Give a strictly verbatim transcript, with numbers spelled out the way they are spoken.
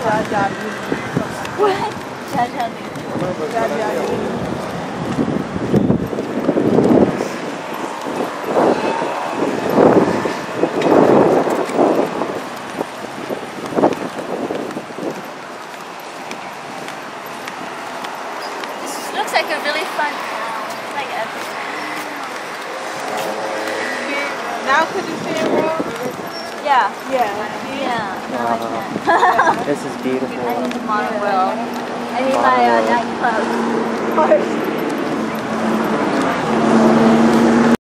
What? Jaja This looks like a really fun town. It's like everything. Now could you see it, bro? Yeah. Yeah. Yeah. No, I Wow. can't. This is beautiful. I need the modern world. I need my uh, nightclub.